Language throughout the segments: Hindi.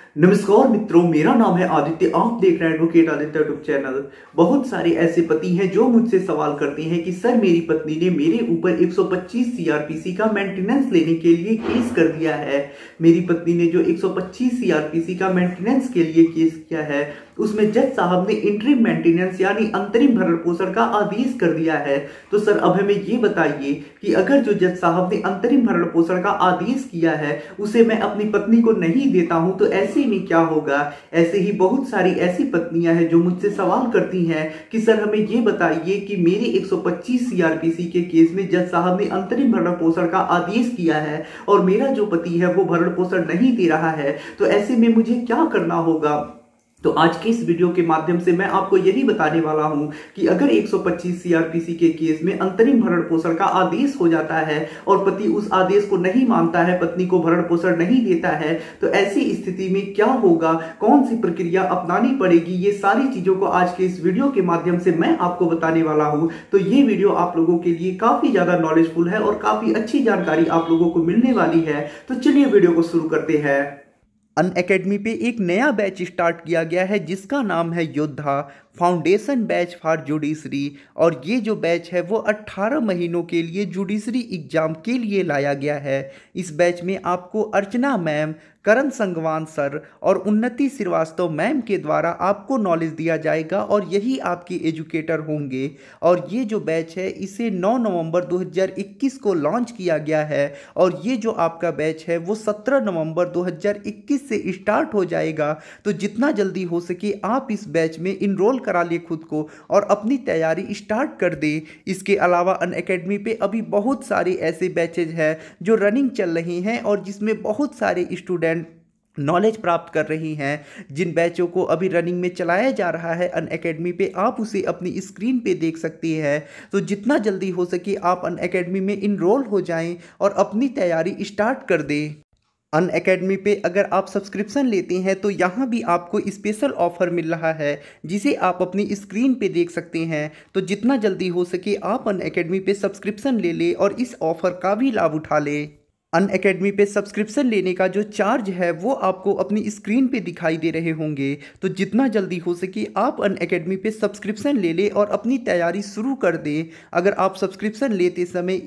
नमस्कार मित्रों, मेरा नाम है आदित्य। आप देख रहे हैं एडवोकेट आदित्य यूट्यूब चैनल। बहुत सारे ऐसे पति हैं जो मुझसे सवाल करते हैं कि सर मेरी पत्नी ने मेरे ऊपर 125 सीआरपीसी का मेंटेनेंस लेने के लिए केस कर दिया है। मेरी पत्नी ने जो 125 सीआरपीसी का मेंटेनेंस के लिए केस किया है उसमें जज साहब ने इंटरिम मेंटेनेंस यानी अंतरिम भरण पोषण का आदेश कर दिया है। तो सर अब हमें ये बताइए कि अगर जो जज साहब ने अंतरिम भरण पोषण का आदेश किया है उसे मैं अपनी पत्नी को नहीं देता हूं तो ऐसे में क्या होगा। ऐसे ही बहुत सारी ऐसी पत्नियां हैं जो मुझसे सवाल करती हैं कि सर हमें ये बताइए कि मेरे 125 सीआरपीसी के केस में जज साहब ने अंतरिम भरण पोषण का आदेश किया है और मेरा जो पति है वो भरण पोषण नहीं दे रहा है, तो ऐसे में मुझे क्या करना होगा। तो आज के इस वीडियो के माध्यम से मैं आपको यही बताने वाला हूं कि अगर 125 सीआरपीसी के केस में अंतरिम भरण पोषण का आदेश हो जाता है और पति उस आदेश को नहीं मानता है, पत्नी को भरण पोषण नहीं देता है, तो ऐसी स्थिति में क्या होगा, कौन सी प्रक्रिया अपनानी पड़ेगी, ये सारी चीजों को आज के इस वीडियो के माध्यम से मैं आपको बताने वाला हूं। तो ये वीडियो आप लोगों के लिए काफी ज्यादा नॉलेजफुल है और काफी अच्छी जानकारी आप लोगों को मिलने वाली है। तो चलिए वीडियो को शुरू करते हैं। अनअकैडमी पे एक नया बैच स्टार्ट किया गया है जिसका नाम है योद्धा फाउंडेशन बैच फॉर जुडिशरी, और ये जो बैच है वो 18 महीनों के लिए जुडिशरी एग्जाम के लिए लाया गया है। इस बैच में आपको अर्चना मैम, करण संगवान सर और उन्नति श्रीवास्तव मैम के द्वारा आपको नॉलेज दिया जाएगा और यही आपके एजुकेटर होंगे। और ये जो बैच है इसे 9 नवंबर 2021 को लॉन्च किया गया है और ये जो आपका बैच है वो 17 नवंबर 2021 से स्टार्ट हो जाएगा। तो जितना जल्दी हो सके आप इस बैच में इनरोल करा ले खुद को और अपनी तैयारी स्टार्ट कर दे। इसके अलावा अनअकैडमी पे अभी बहुत सारे ऐसे बैचेज हैं जो रनिंग चल रही हैं और जिसमें बहुत सारे स्टूडेंट नॉलेज प्राप्त कर रही हैं। जिन बैचों को अभी रनिंग में चलाया जा रहा है अनअकैडमी पे, आप उसे अपनी स्क्रीन पे देख सकते हैं। तो जितना जल्दी हो सके आप अनअकैडमी में इनरोल हो जाएं और अपनी तैयारी स्टार्ट कर दें। अनअकैडमी पे अगर आप सब्सक्रिप्शन लेते हैं तो यहाँ भी आपको स्पेशल ऑफर मिल रहा है जिसे आप अपनी स्क्रीन पे देख सकते हैं। तो जितना जल्दी हो सके आप अनअकैडमी पे सब्सक्रिप्शन ले लें और इस ऑफर का भी लाभ उठा लें। अनअकैडमी पे सब्सक्रिप्शन लेने का जो चार्ज है वो आपको अपनी स्क्रीन पे दिखाई दे रहे होंगे। तो जितना जल्दी हो सके आप अनअकैडमी पे सब्सक्रिप्शन ले लें और अपनी तैयारी शुरू कर दें। अगर आप सब्सक्रिप्शन लेते समय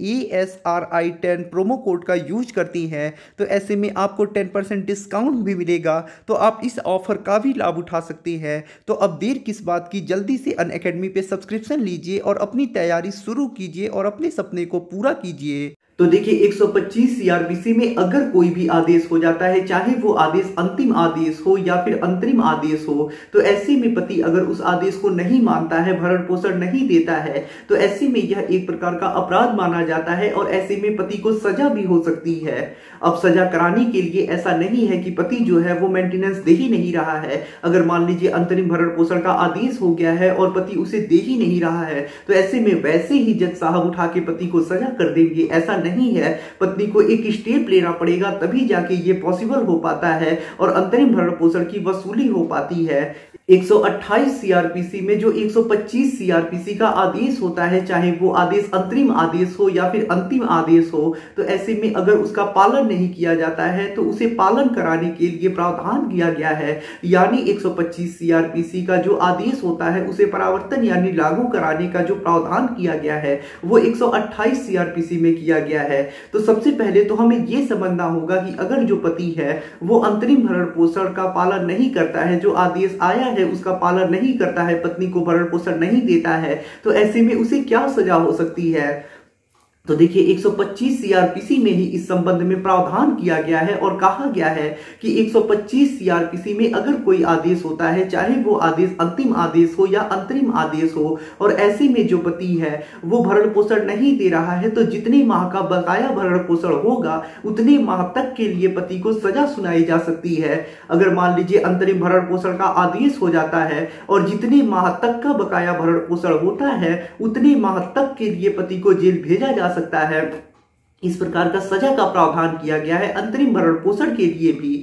ASRI10 प्रोमो कोड का यूज करती हैं तो ऐसे में आपको 10% डिस्काउंट भी मिलेगा। तो आप इस ऑफर का भी लाभ उठा सकते हैं। तो अब देर किस बात की, जल्दी से अनअकैडमी पे सब्सक्रिप्शन लीजिए और अपनी तैयारी शुरू कीजिए और अपने सपने को पूरा कीजिए। तो देखिए 125 सीआरपीसी में अगर कोई भी आदेश हो जाता है, चाहे वो आदेश अंतिम आदेश हो या फिर अंतरिम आदेश हो, तो ऐसे में पति अगर उस आदेश को नहीं मानता है, भरण पोषण नहीं देता है, तो ऐसे में यह एक प्रकार का अपराध माना जाता है और ऐसे में पति को सजा भी हो सकती है। अब सजा कराने के लिए ऐसा नहीं है कि पति जो है वो मेंटेनेंस दे ही नहीं रहा है। अगर मान लीजिए अंतरिम भरण पोषण का आदेश हो गया है और पति उसे दे ही नहीं रहा है, तो ऐसे में वैसे ही जज साहब उठा के पति को सजा कर देंगे, ऐसा नहीं है। पत्नी को एक स्टेप लेना पड़ेगा तभी जाके ये पॉसिबल हो पाता है और अंतरिम भरण पोषण की वसूली हो पाती है। 128 सीआरपीसी में जो 125 सीआरपीसी का आदेश होता है, चाहे वो आदेश अंतरिम आदेश हो या फिर अंतिम आदेश हो, तो ऐसे में अगर उसका पालन नहीं किया जाता है तो उसे पालन कराने के लिए प्रावधान किया गया है। यानी 125 सीआरपीसी का जो आदेश होता है उसे परावर्तन यानी लागू कराने का जो प्रावधान किया गया है वो 128 सीआरपीसी में किया गया है। तो सबसे पहले तो हमें यह समझना होगा कि अगर जो पति है वो अंतरिम भरण पोषण का पालन नहीं करता है, जो आदेश आया है उसका पालन नहीं करता है, पत्नी को भरण पोषण नहीं देता है, तो ऐसे में उसे क्या सजा हो सकती है। तो देखिए 125 सीआरपीसी में ही इस संबंध में प्रावधान किया गया है और कहा गया है कि 125 सीआरपीसी में अगर कोई आदेश होता है, चाहे वो आदेश अंतिम आदेश हो या अंतरिम आदेश हो, और ऐसे में जो पति है वो भरण पोषण नहीं दे रहा है, तो जितने माह का बकाया भरण पोषण होगा उतने माह तक के लिए पति को सजा सुनाई जा सकती है। अगर मान लीजिए अंतरिम भरण पोषण का आदेश हो जाता है और जितने माह तक का बकाया भरण पोषण होता है उतने माह तक के लिए पति को जेल भेजा जा सकता है। इस प्रकार का सजा का प्रावधान किया गया है अंतरिम भरण पोषण के लिए भी।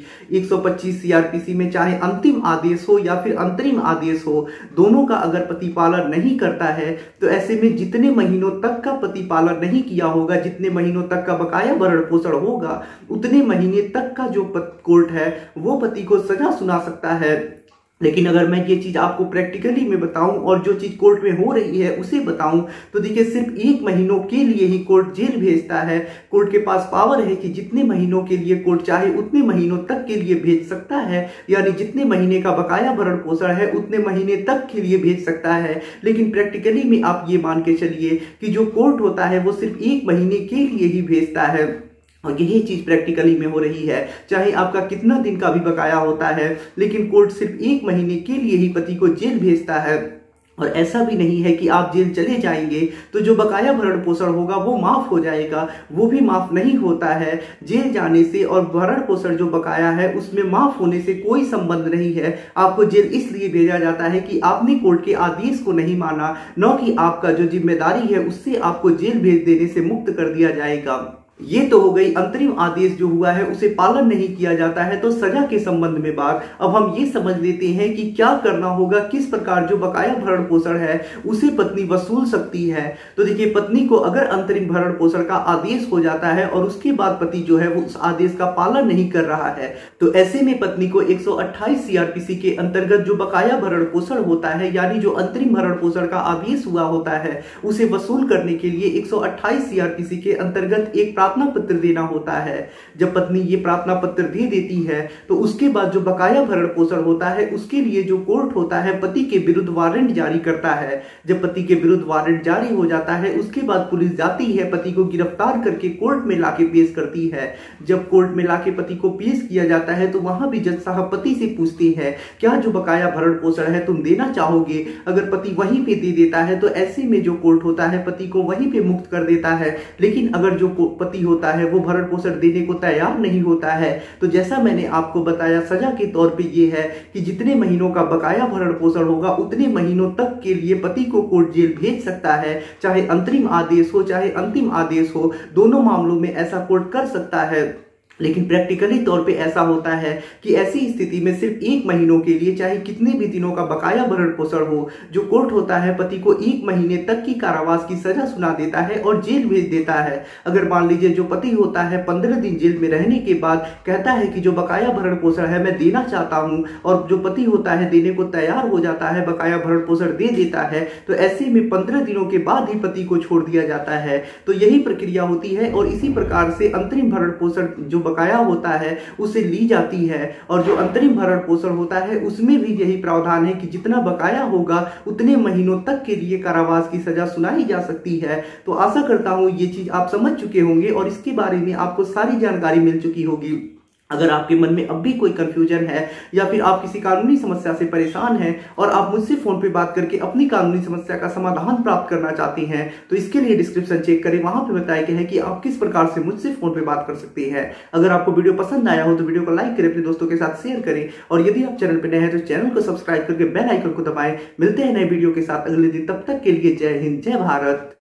125 सीआरपीसी में चाहे अंतिम आदेश हो या फिर अंतरिम आदेश हो, दोनों का अगर पति पालन नहीं करता है तो ऐसे में जितने महीनों तक का पति पालन नहीं किया होगा, जितने महीनों तक का बकाया भरण पोषण होगा, उतने महीने तक का जो कोर्ट है वो पति को सजा सुना सकता है। लेकिन अगर मैं ये चीज आपको प्रैक्टिकली में बताऊं और जो चीज कोर्ट में हो रही है उसे बताऊं, तो देखिए सिर्फ 1 महीनों के लिए ही कोर्ट जेल भेजता है। कोर्ट के पास पावर है कि जितने महीनों के लिए कोर्ट चाहे उतने महीनों तक के लिए भेज सकता है, यानी जितने महीने का बकाया भरण पोषण है उतने महीने तक के लिए भेज सकता है। लेकिन प्रैक्टिकली में आप ये मान के चलिए कि जो कोर्ट होता है वो सिर्फ 1 महीने के लिए ही भेजता है, और यही चीज प्रैक्टिकली में हो रही है। चाहे आपका कितना दिन का भी बकाया होता है, लेकिन कोर्ट सिर्फ 1 महीने के लिए ही पति को जेल भेजता है। और ऐसा भी नहीं है कि आप जेल चले जाएंगे तो जो बकाया भरण पोषण होगा वो माफ हो जाएगा, वो भी माफ नहीं होता है। जेल जाने से और भरण पोषण जो बकाया है उसमें माफ होने से कोई संबंध नहीं है। आपको जेल इसलिए भेजा जाता है कि आपने कोर्ट के आदेश को नहीं माना, न कि आपका जो जिम्मेदारी है उससे आपको जेल भेज देने से मुक्त कर दिया जाएगा। ये तो हो गई अंतरिम आदेश जो हुआ है उसे पालन नहीं किया जाता है तो सजा के संबंध में बात। अब हम ये समझ लेते हैं कि क्या करना होगा, किस प्रकार जो बकाया भरण पोषण है उसे पत्नी वसूल सकती है। तो देखिए, पत्नी को अगर अंतरिम भरण पोषण का आदेश हो जाता है और उसके बाद पति जो है वो उस आदेश का पालन नहीं कर रहा है, तो ऐसे में पत्नी को 128 सीआरपीसी के अंतर्गत जो बकाया भरण पोषण होता है, यानी जो अंतरिम भरण पोषण का आदेश हुआ होता है, उसे वसूल करने के लिए 128 सीआरपीसी के अंतर्गत एक प्रार्थना पत्र देना होता है। जब पत्नी ये प्रार्थना पत्र दे देती है तो उसके बाद जो बकाया भरण पोषण होता है उसके लिए जो कोर्ट होता है पति के विरुद्ध वारंट जारी करता है। जब पति के विरुद्ध वारंट जारी हो जाता है उसके बाद पुलिस जाती है, पति को गिरफ्तार करके कोर्ट में लाके पेश करती है। जब कोर्ट में लाके पति को पेश किया जाता है तो वहां भी जज साहब पति से पूछते हैं, क्या जो बकाया भरण पोषण है तुम देना चाहोगे? अगर पति वहीं पे दे देता है तो ऐसे में जो कोर्ट होता है पति को वहीं पे मुक्त कर देता है। लेकिन अगर जो पति होता है वो भरण पोषण देने को तैयार नहीं होता है, तो जैसा मैंने आपको बताया सजा के तौर पे ये है कि जितने महीनों का बकाया भरण पोषण होगा उतने महीनों तक के लिए पति को कोर्ट जेल भेज सकता है। चाहे अंतरिम आदेश हो चाहे अंतिम आदेश हो, दोनों मामलों में ऐसा कोर्ट कर सकता है। लेकिन प्रैक्टिकली तौर पे ऐसा होता है कि ऐसी स्थिति में सिर्फ 1 महीनों के लिए, चाहे कितने भी दिनों का बकाया भरण पोषण हो, जो कोर्ट होता है पति को 1 महीने तक की कारावास की सजा सुना देता है और जेल भेज देता है। अगर मान लीजिए जो पति होता है 15 दिन जेल में रहने के बाद कहता है कि जो बकाया भरण पोषण है मैं देना चाहता हूं, और जो पति होता है देने को तैयार हो जाता है, बकाया भरण पोषण दे देता है, तो ऐसे में 15 दिनों के बाद ही पति को छोड़ दिया जाता है। तो यही प्रक्रिया होती है और इसी प्रकार से अंतरिम भरण पोषण जो बकाया होता है उसे ली जाती है। और जो अंतरिम भरण पोषण होता है उसमें भी यही प्रावधान है कि जितना बकाया होगा उतने महीनों तक के लिए कारावास की सजा सुनाई जा सकती है। तो आशा करता हूं ये चीज आप समझ चुके होंगे और इसके बारे में आपको सारी जानकारी मिल चुकी होगी। अगर आपके मन में अब भी कोई कंफ्यूजन है या फिर आप किसी कानूनी समस्या से परेशान हैं और आप मुझसे फोन पे बात करके अपनी कानूनी समस्या का समाधान प्राप्त करना चाहते हैं, तो इसके लिए डिस्क्रिप्शन चेक करें, वहां पे बताया गया है कि आप किस प्रकार से मुझसे फोन पे बात कर सकते हैं। अगर आपको वीडियो पसंद आया हो तो वीडियो को लाइक करें, अपने दोस्तों के साथ शेयर करें, और यदि आप चैनल पर नए हैं तो चैनल को सब्सक्राइब करके बेल आइकन को दबाएं। मिलते हैं नए वीडियो के साथ अगले दिन, तब तक के लिए जय हिंद, जय भारत।